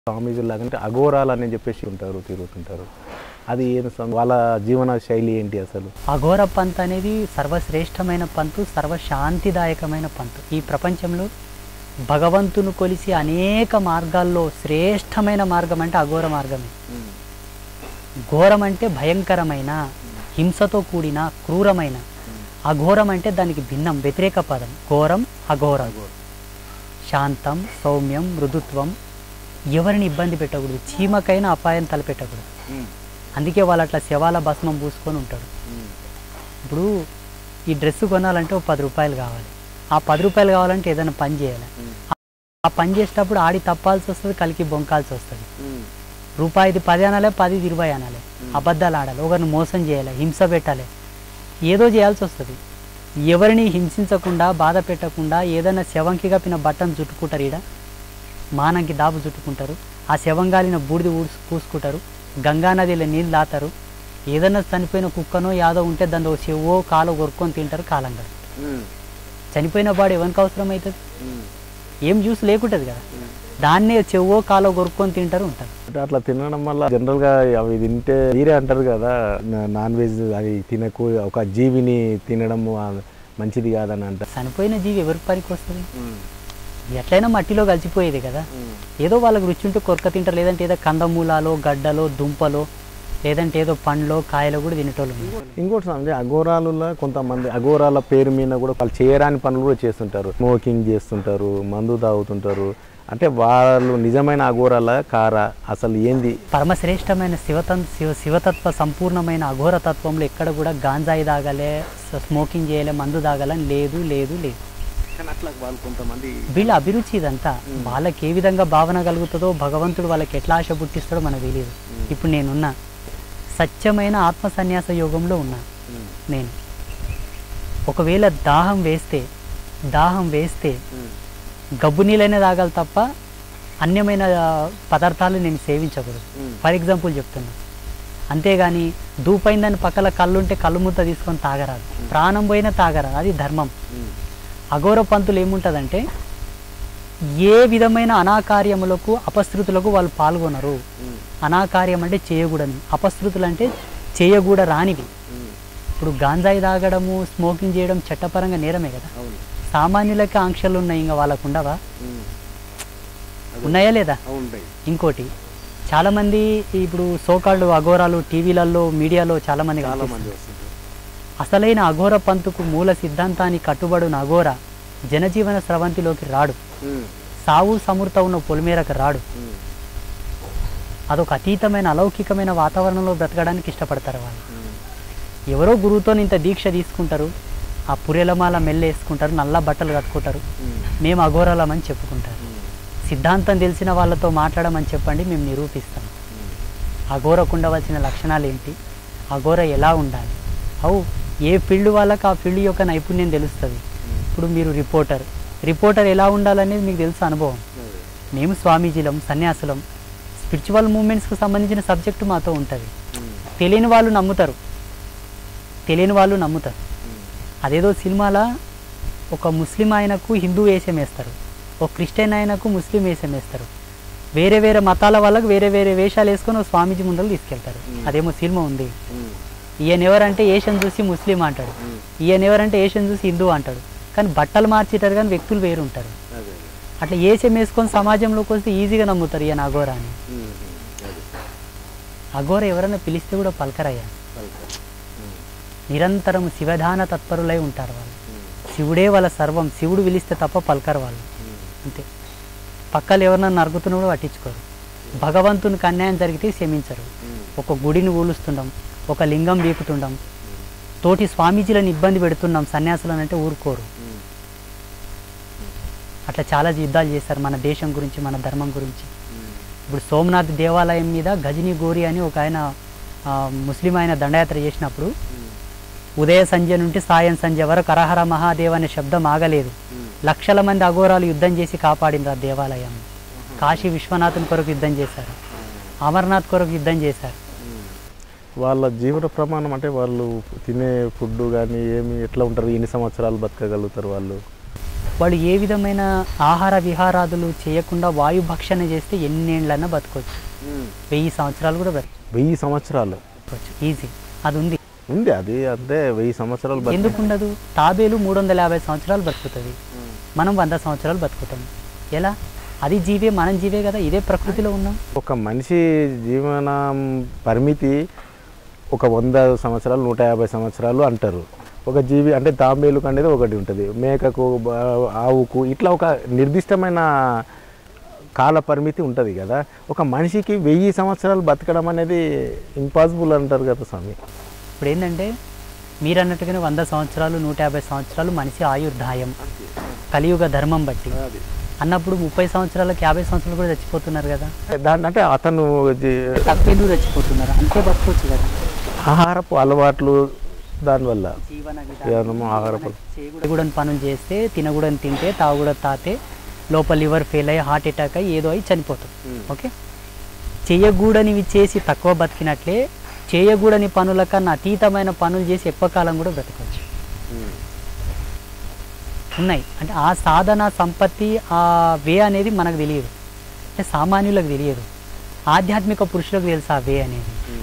స్వామీజీలాగా అంటే అఘోరాలని చెప్పేసి ఉంటారు, తిరుగుతుంటారు. అది వాళ్ళ జీవన శైలి ఏంటి అసలు? అఘోర పంత్ అనేది సర్వశ్రేష్టమైన పంతు, సర్వశాంతిదాయకమైన పంతు. ఈ ప్రపంచంలో భగవంతుని కొలిసి అనేక మార్గాల్లో శ్రేష్టమైన మార్గం అంటే అఘోర మార్గమే. ఘోరం అంటే భయంకరమైన, హింసతో కూడిన, క్రూరమైన. అఘోరం అంటే దానికి భిన్నం, వ్యతిరేక పదం. ఘోరం, అఘోరం. శాంతం, సౌమ్యం, మృదుత్వం, ఎవరిని ఇబ్బంది పెట్టకూడదు, చీమకైనా అపాయం తలపెట్టకూడదు. అందుకే వాళ్ళు అట్లా శవాల భస్మం పూసుకొని ఉంటారు. ఇప్పుడు ఈ డ్రెస్సు కొనాలంటే ఒక 10 రూపాయలు కావాలి. ఆ 10 రూపాయలు కావాలంటే ఏదైనా పని చేయాలి. ఆ పని చేసేటప్పుడు ఆడి తప్పాల్సి వస్తుంది, కలికి బొంకాల్సి వస్తుంది. రూపాయిది 10 అనాలి, 10ది 20 అనాలి. అబద్ధాలు ఆడాలి, ఒకరిని మోసం చేయాలి, హింస పెట్టాలి, ఏదో చేయాల్సి వస్తుంది. ఎవరిని హింసించకుండా, బాధ పెట్టకుండా ఏదైనా శవంకి కప్పిన బట్టను చుట్టుకుంటారు, ఈడ మానంకి దాబు చుట్టుకుంటారు, ఆ శవంగాలిన బూడిది పూసుకుంటారు, గంగానదిలో నీళ్ళు దాతారు. ఏదైనా చనిపోయిన కుక్కనో యాదో ఉంటే దాని చెవో కాలో కొరుక్కొని తింటారు, కాలం గడు. చనిపోయిన బాడీ ఎవరికి అవసరం అవుతుంది? ఏం జ్యూస్ లేకుంటుంది కదా, దాన్నే చెవో కాలో కొరుక్కొని తింటారు, ఉంటారు. అట్లా తినడం వల్ల జనరల్గా అవి తింటే మీరే అంటారు కదా, నాన్ వెజ్ అది తినకు, ఒక జీవిని తినడం మంచిది కాదని అంటారు. చనిపోయిన జీవి ఎవరికి పనికి వస్తుంది? ఎట్లయినా మట్టిలో కలిసిపోయేది కదా. ఏదో వాళ్ళకి రుచి ఉంటే కొరక తింటారు, లేదంటే ఏదో కందమూలాలో, గడ్డలో, దుంపలో, లేదంటే ఏదో పండ్లో, కాయలో కూడా తినేటోళ్ళు. ఇంకోటి అంటే అఘోరాలలో కొంతమంది అఘోరాల పేరు మీద కూడా వాళ్ళు చేయరాని పనులు కూడా చేస్తుంటారు. స్మోకింగ్ చేస్తుంటారు, మందు తాగుతుంటారు. అంటే వాళ్ళు నిజమైన అఘోరాల కారా అసలు ఏంది? పరమశ్రేష్టమైన శివతత్వ సంపూర్ణమైన అఘోర తత్వంలో ఎక్కడ కూడా గాంజాయి తాగలే, స్మోకింగ్ చేయలే, మందు తాగలని లేదు లేదు లేదు. వీళ్ళ అభిరుచి ఇదంతా. వాళ్ళకి ఏ విధంగా భావన కలుగుతుందో, భగవంతుడు వాళ్ళకి ఎట్లా ఆశ పుట్టిస్తాడో మనకు తెలియదు. ఇప్పుడు నేనున్నా సత్యమైన ఆత్మ సన్యాస యోగంలో ఉన్నా. నేను ఒకవేళ దాహం వేస్తే గబ్బు నీళ్ళైనా తాగాలి తప్ప అన్యమైన పదార్థాలు నేను సేవించకూడదు. ఫర్ ఎగ్జాంపుల్ చెప్తున్నా. అంతేగాని దూపైందని పక్కల కళ్ళుంటే కళ్ళు ముద్ద తీసుకొని తాగరాదు, ప్రాణం పోయినా తాగరాదు, అది ధర్మం. అఘోర పంతులు ఏముంటుందంటే ఏ విధమైన అనాకార్యములకు, అపశృతులకు వాళ్ళు పాల్గొనరు. అనాకార్యం అంటే చేయకూడని, అపశృతులు అంటే చేయకూడ రానివి. ఇప్పుడు గాంజాయి తాగడము, స్మోకింగ్ చేయడం చట్టపరంగా నేరమే కదా. సామాన్యులకి ఆంక్షలు ఉన్నాయి, ఇంకా వాళ్ళకు ఉండవా? ఉన్నాయా లేదా? ఇంకోటి, చాలామంది ఇప్పుడు సోకాళ్ళు అఘోరాలు టీవీలలో, మీడియాలో చాలామంది అసలైన అఘోర పంతుకు మూల సిద్ధాంతానికి కట్టుబడిన అఘోర జనజీవన స్రవంతిలోకి రాడు, సావు సమృత ఉన్న పొలిమేరకు రాడు. అదొక అతీతమైన అలౌకికమైన వాతావరణంలో బ్రతకడానికి ఇష్టపడతారు వాళ్ళు. ఎవరో గురువుతో ఇంత దీక్ష తీసుకుంటారు, ఆ పురేలమాల మెల్లేసుకుంటారు, నల్ల బట్టలు కట్టుకుంటారు, మేము అఘోరాలమని చెప్పుకుంటారు. సిద్ధాంతం తెలిసిన వాళ్ళతో మాట్లాడమని చెప్పండి, మేము నిరూపిస్తాం. అఘోరకు ఉండవలసిన లక్షణాలు ఏంటి, అఘోర ఎలా ఉండాలి. ఏ ఫీల్డ్ వాళ్ళకి ఆ ఫీల్డ్ యొక్క నైపుణ్యం తెలుస్తుంది. ఇప్పుడు మీరు రిపోర్టర్ ఎలా ఉండాలనేది మీకు తెలుసు, అనుభవం. మేము స్వామీజీలం, సన్యాసులం, స్పిరిచువల్ మూమెంట్స్కి సంబంధించిన సబ్జెక్టు మాతో ఉంటుంది. తెలియని వాళ్ళు నమ్ముతారు. అదేదో సినిమాలో ఒక ముస్లిం ఆయనకు హిందూ వేషం వేస్తారు, ఒక క్రిస్టియన్ ఆయనకు ముస్లిం వేషం వేస్తారు. వేరే వేరే మతాల వాళ్ళకు వేరే వేరే వేషాలు వేసుకొని ఒక స్వామీజీ ముందర తీసుకెళ్తారు. అదేమో సినిమా ఉంది. ఈయన ఎవరంటే ఏషియన్ చూసి ముస్లిం అంటాడు, ఈయన ఎవరంటే ఏషియన్ చూసి హిందూ అంటాడు. కానీ బట్టలు మార్చేటారు, కానీ వ్యక్తులు వేరు ఉంటారు. అట్లా ఏషం వేసుకొని సమాజంలోకి వస్తే ఈజీగా నమ్ముతారు ఈయన అఘోర అని. అఘోర ఎవరైనా పిలిస్తే కూడా పలకరయ్యా. నిరంతరం శివధాన తత్పరులై ఉంటారు వాళ్ళు. శివుడే వాళ్ళ సర్వం. శివుడు పిలిస్తే తప్ప పలకరు వాళ్ళు, అంతే. పక్కలు ఎవరన్నా నరుగుతున్నా కూడా పట్టించుకోరు. భగవంతునికి అన్యాయం జరిగితే క్షమించరు. ఒక గుడిని ఊలుస్తుండం, ఒక లింగం వీపుతుండం, తోటి స్వామీజీలను ఇబ్బంది పెడుతున్నాం సన్యాసులను అంటే ఊరుకోరు. అట్లా చాలా యుద్ధాలు చేశారు మన దేశం గురించి, మన ధర్మం గురించి. ఇప్పుడు సోమనాథ్ దేవాలయం మీద గజనీ గోరి అని ఒక ఆయన ముస్లిం ఆయన దండయాత్ర చేసినప్పుడు ఉదయ సంధ్య నుండి సాయం సంధ్య వరకు హరహర మహాదేవ్ అనే శబ్దం ఆగలేదు. లక్షల మంది అఘోరాలు యుద్ధం చేసి కాపాడింది ఆ దేవాలయం. కాశీ విశ్వనాథుని కొరకు యుద్ధం చేశారు, అమర్నాథ్ కొరకు యుద్ధం చేశారు. వాళ్ళ జీవన ప్రమాణం అంటే వాళ్ళు తినే ఫుడ్ కానీ ఏమి ఎట్లా ఉంటారు, ఎన్ని సంవత్సరాలు బతకగలుగుతారు వాళ్ళు? వాళ్ళు ఏ విధమైన ఆహార విహారాదులు చేయకుండా వాయు భక్షణ చేస్తే ఎన్నేళ్ళన్నా బతకొచ్చు. 1000 సంవత్సరాలు కూడా 1000 సంవత్సరాలు బతకొచ్చు ఈజీ. అది ఉంది. అది అంతే 1000 సంవత్సరాలు ఎందుకు ఉండదు? తాబేలు 350 సంవత్సరాలు బతుకుతుంది, మనం 100 సంవత్సరాలు బతుకుతాం. ఎలా? అది జీవే, మనం జీవే కదా, ఇదే ప్రకృతిలో ఉన్నాం. ఒక మనిషి జీవన పరిమితి ఒక 100 సంవత్సరాలు 150 సంవత్సరాలు అంటారు. ఒక జీవి అంటే తాంబేలుకు అనేది ఒకటి ఉంటుంది, మేకకు ఆవుకు ఇట్లా ఒక నిర్దిష్టమైన కాల పరిమితి ఉంటుంది కదా. ఒక మనిషికి 1000 సంవత్సరాలు బతకడం అనేది ఇంపాసిబుల్ అంటారు కదా స్వామి. ఇప్పుడు ఏంటంటే మీరు అన్నట్టుగానే 100 సంవత్సరాలు 150 సంవత్సరాలు మనిషి ఆయుర్దాయం కలియుగ ధర్మం బట్టి అన్నప్పుడు 30 సంవత్సరాలకు 50 సంవత్సరాలు కూడా చచ్చిపోతున్నారు కదా. దాని అంటే అతను తక్కువ చచ్చిపోతున్నారు, అంతే బతకొచ్చు కదా. ఆహారపు అలవాట్లు దానివల్ల జీవన ఆహారపు చేయకూడని పనులు చేస్తే, తినకూడని తింటే, తాగకూడదు తాతే, లోపల లివర్ ఫెయిల్ అయ్యి హార్ట్ అటాక్ అయ్యి ఏదో అయ్యి చనిపోతాం. ఓకే, చేయకూడనివి చేసి తక్కువ బతికినట్లే చేయకూడని పనుల కన్నా అతీతమైన పనులు చేసి ఎక్కువ కాలం కూడా బ్రతకవచ్చు. ఉన్నాయి అంటే ఆ సాధన సంపత్తి, ఆ వే అనేది మనకు తెలియదు, అంటే సామాన్యులకు తెలియదు, ఆధ్యాత్మిక పురుషులకు తెలుసు ఆ వే అనేది.